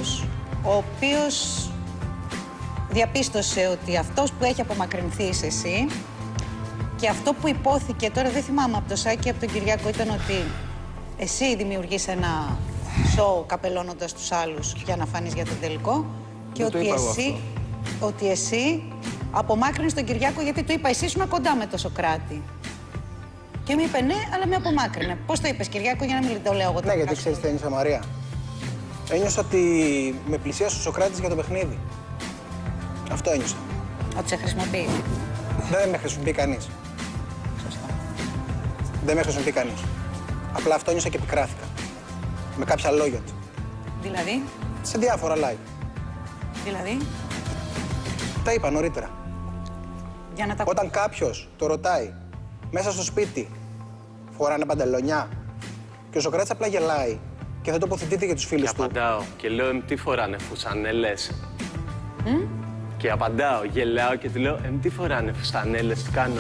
άνθρωπος ο οποίος διαπίστωσε ότι αυτός που έχει απομακρυνθεί είσαι εσύ και αυτό που υπόθηκε, τώρα δεν θυμάμαι από το Σάκη, από τον Κυριάκο, ήταν ότι εσύ δημιουργείς ένα σοου καπελώνοντας τους άλλους για να φανείς για τον τελικό και ότι εσύ απομάκρυνες τον Κυριάκο γιατί του είπα εσύ ήσουν κοντά με το Σωκράτη. Και μου είπε ναι, αλλά με απομάκρυνε. Πώς το είπες, Κυριάκο, για να μην το λέω εγώ. Ναι, γιατί ξέρεις τι ένιωσα, Μαρία. Ένιωσα ότι με πλησίασε ο Σωκράτης για το παιχνίδι. Αυτό ένιωσα. Ότι σε χρησιμοποιεί. Δεν με χρησιμοποιεί κανείς. Σωστά. Δεν με χρησιμοποιεί κανείς. Απλά αυτό ένιωσα και επικράθηκα. Με κάποια λόγια του. Δηλαδή. Σε διάφορα live. Δηλαδή. Τα είπα νωρίτερα. Για να τα... Όταν κάποιος το ρωτάει μέσα στο σπίτι, φοράνε παντελονιά και ο Σωκράτης απλά γελάει και δεν τοποθετείται για τους φίλους του. Και απαντάω και λέω τι φοράνε φουσανέλες. Και απαντάω, γελάω και του λέω τι φοράνε φουσανέλες, τι κάνω.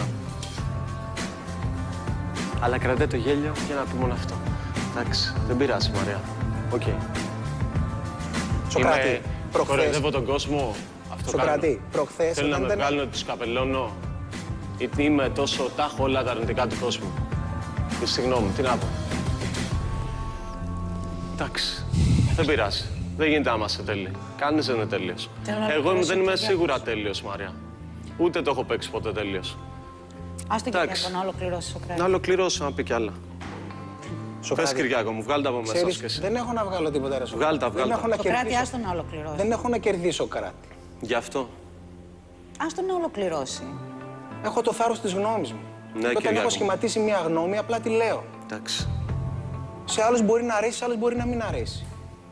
Αλλά κρατάει το γέλιο για να πει μόνο αυτό. Εντάξει, δεν πειράζει, Μαρία. Οκ. Σωκράτη, προχθές... Κοροϊδεύω τον κόσμο. Αυτό Σωκράτη, προχθές... Θέλω να με βγάλουν ότι τους καπελώνω. Γιατί είμαι τόσο τάχω όλα τα αρνητικά του κόσμου. Και συγγνώμη, τι να πω. Εντάξει, δεν πειράζει. Δεν γίνεται να είμαστε τέλειοι. Κανείς δεν είναι τέλειος. Εγώ δεν είμαι σίγουρα τέλειος, Μαρία. Ούτε το έχω παίξει ποτέ τέλειος. Ας το Κυριάκο να ολοκληρώσει, Σωκράτη. Να ολοκληρώσω, να πει κι άλλα. Πες, Κυριάκο μου, βγάλ' τα από μέσα σου και εσύ. Δεν έχω να βγάλω τίποτα, ρε Σωκράτη. Βγάλ' τα, βγάλ' τα. Σωκράτη, άστο να ολοκληρώσει. Δεν έχω να κερδίσω κράτη. Γι' αυτό. Άστο να ολοκληρώσει. Έχω το θάρρος της γνώμης μου. Ναι, και όταν έχω σχηματίσει μια γνώμη, απλά τη λέω. Εντάξει. Σε άλλους μπορεί να αρέσει, σε άλλους μπορεί να μην αρέσει.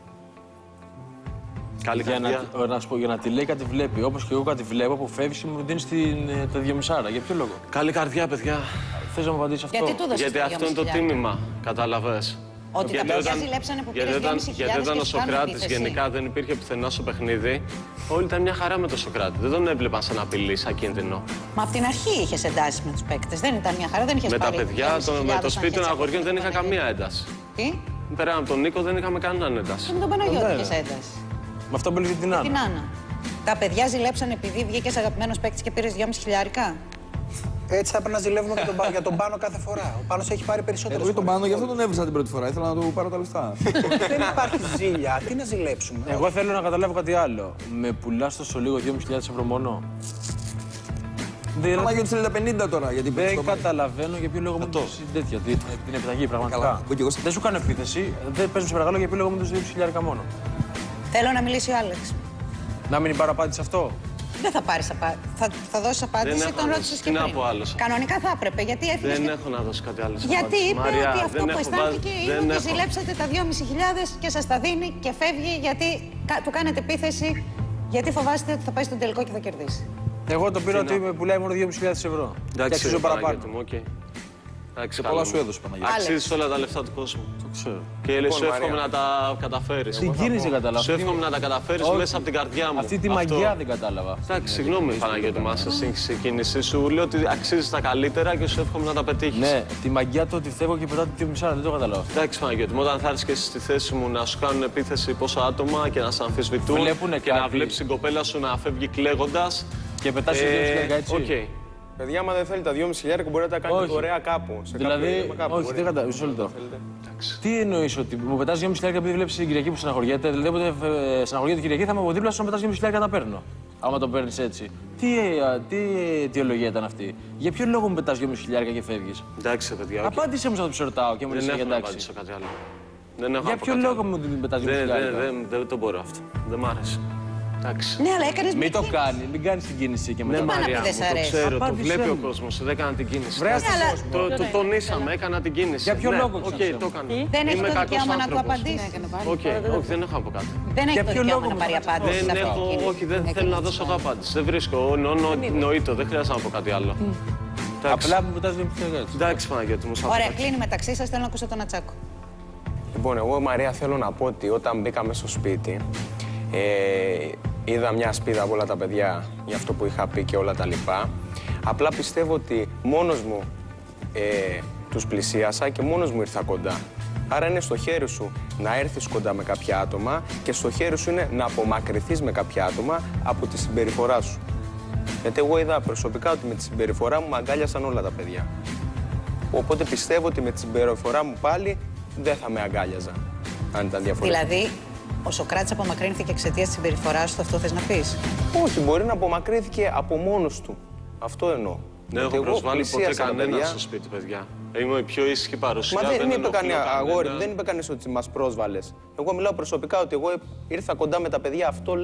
Καλή να σου πω, για να τη λέει κάτι βλέπει. Όπως και εγώ κάτι βλέπω, που φεύγεις και μου δίνεις τα 2,5. Για ποιο λόγο? Καλή καρδιά, παιδιά. Θες να μου απαντήσεις αυτό? Γιατί του δώσεις Γιατί αυτό είναι το τίμημα, κατάλαβες. Ότι τα παιδιά ζηλέψανε που πήρες 2.500 γιατί όταν ο Σωκράτης γενικά δεν υπήρχε πουθενά στο παιχνίδι, όλοι ήταν μια χαρά με τον Σωκράτη. Δεν τον έβλεπαν σαν απειλή, σαν κίνδυνο. Μα από την αρχή είχες εντάσεις με τους παίκτες. Δεν ήταν μια χαρά, δεν είχες με πάρει. Με τα παιδιά, με το σπίτι των αγοριών δεν είχα καμία ένταση. Τι? Πέρα από τον Νίκο δεν είχαμε κανέναν ένταση. Και με τον Παναγιώτη είχες ένταση. Με αυτό που έλεγε την Άννα. Την Άννα. Τα παιδιά ζηλέψανε επειδή βγήκες αγαπημένος παίκτης και πήρες 2.500. Έτσι θα πρέπει να ζηλεύουμε για τον Πάνο κάθε φορά. Ο Πάνος έχει πάρει περισσότερο. Εγώ τον Πάνο, γι' αυτό τον έβρισα την πρώτη φορά. Ήθελα να του πάρω τα λεφτά. Δεν υπάρχει ζήλια. Τι να ζηλέψουμε. Εγώ θέλω να καταλάβω κάτι άλλο. Με πουλάς τόσο λίγο 2.500 ευρώ μόνο? Παναγιώτη θέλει τα 50 τώρα. Γιατί δεν καταλαβαίνω για ποιο λόγο μου δώσεις τέτοια. Την επιταγή πραγματικά. Δεν σου κάνω επίθεση. Δεν παίζω σε παρακαλώ για ποιο λόγο μου δώσεις 2.000 μόνο. Θέλω να μιλήσει ο Άλεξ. Να μην πάρω απάντηση αυτό. Δεν θα πάρεις απάντηση. Θα δώσεις απάντηση, τον ρώτησες και πριν. Κανονικά θα έπρεπε, γιατί έφυγες. Δεν έχω να δώσω κάτι άλλο. Γιατί είπε ότι αυτό που αισθάνθηκε είναι ότι ζηλέψατε τα 2.500 και σας τα δίνει και φεύγει γιατί του κάνετε επίθεση, γιατί φοβάστε ότι θα πάει στον τελικό και θα κερδίσει. Εγώ το πήρα ότι με πουλάει μόνο 2.500 ευρώ. Και αξίζω παραπάνω. Πολλά σου έδωσε, Παναγιώτη. Αξίζεις όλα τα λεφτά του κόσμου. Το ξέρω. Και σου εύχομαι να τα καταφέρεις. Την κίνηση δεν κατάλαβα. Σου εύχομαι να τα καταφέρεις μέσα από την καρδιά μου. Αυτή τη μαγιά δεν κατάλαβα. Εντάξει, συγγνώμη, Παναγιώτη, μα σε σύγχυση η κίνησή σου. Λέω ότι αξίζεις τα καλύτερα και σου εύχομαι να τα πετύχεις. Ναι, τη μαγιά του ότι φεύγω και πετάω τη 2.500, δεν το κατάλαβα. Εντάξει, Παναγιώτη, όταν θα έρθεις και εσύ στη θέση μου να σου κάνουν επίθεση πόσα άτομα και να σε αμφισβητούν και να βλέπεις την κοπέλα σου να φεύγει κλαίγοντας. Και πετάς τη 2.500 έτσι. Παιδιά, άμα δεν θέλει τα 2.500 μπορεί να τα κάνει ωραία κάπου. Δηλαδή, όχι, δεν κατάλαβα. Μισό λεπτό. Τι εννοείς ότι μου πετάς 2.500 επειδή βλέπεις την Κυριακή που στεναχωριέται? Δηλαδή, όποτε στεναχωριέται την Κυριακή θα είμαι από δίπλα σου να πετάς 2.500 τα παίρνω. Άμα το παίρνεις έτσι. Τι αιτιολογία ήταν αυτή? Για ποιο λόγο μου πετάς 2.500 και φεύγεις? Εντάξει, παιδιά. Απάντησέ μου, θα το ρωτάω και μου λες για εντάξει. Για ποιο λόγο μου την πετάς 2.500? Δεν το μπορώ αυτό. Δεν μ' άρεσε. Ναι, αλλά έκανες μην το κάνει, μην κάνεις την κίνηση και μετά. Ναι, Μαρία, μου, το ξέρω, το βλέπει ο κόσμος, δεν έκανα την κίνηση. Το τονίσαμε, έκανα την κίνηση. Για ποιο λόγο? Οκ, το έκανα. Δεν έχει το δικαίωμα να του απαντήσει. Όχι, δεν έχω να πω κάτι. Δεν έχει το δικαίωμα να πάρει απάντηση. Όχι, δεν θέλω να δώσω εγώ απάντηση. Δεν βρίσκω, νοήτο, δεν χρειάζεται να πω κάτι άλλο. Απλά μου πετάς 2.500. Εντάξει, Παναγιώτη μου. Ωραία, κλείνει μεταξύ σας, θέλω να ακούσω τον Ατσάκο. Λοιπόν, εγώ, Μαρία, θέλω να πω ότι όταν μπήκαμε στο σπίτι, είδα μια ασπίδα από όλα τα παιδιά για αυτό που είχα πει και όλα τα λοιπά. Απλά πιστεύω ότι μόνος μου τους πλησίασα και μόνος μου ήρθα κοντά. Άρα είναι στο χέρι σου να έρθεις κοντά με κάποια άτομα και στο χέρι σου είναι να απομακρυνθείς με κάποια άτομα από τη συμπεριφορά σου. Γιατί εγώ είδα προσωπικά ότι με τη συμπεριφορά μου αγκάλιασαν όλα τα παιδιά. Οπότε πιστεύω ότι με τη συμπεριφορά μου πάλι δεν θα με αγκάλιαζα, αν ήταν διαφορετικό. Δηλαδή, ο Σωκράτης απομακρύνθηκε εξαιτίας της συμπεριφοράς του, αυτό θες να πεις? Όχι, μπορεί να απομακρύνθηκε από μόνος του. Αυτό εννοώ. Δεν έχω προσβάλει ποτέ κανένα στο σπίτι, παιδιά. Είμαι η πιο ήσυχη παρουσία. Μα δεν είπε κανένα αγόρι, δεν είπε κανείς ότι μας πρόσβαλες. Εγώ μιλάω προσωπικά ότι εγώ ήρθα κοντά με τα παιδιά, αυτό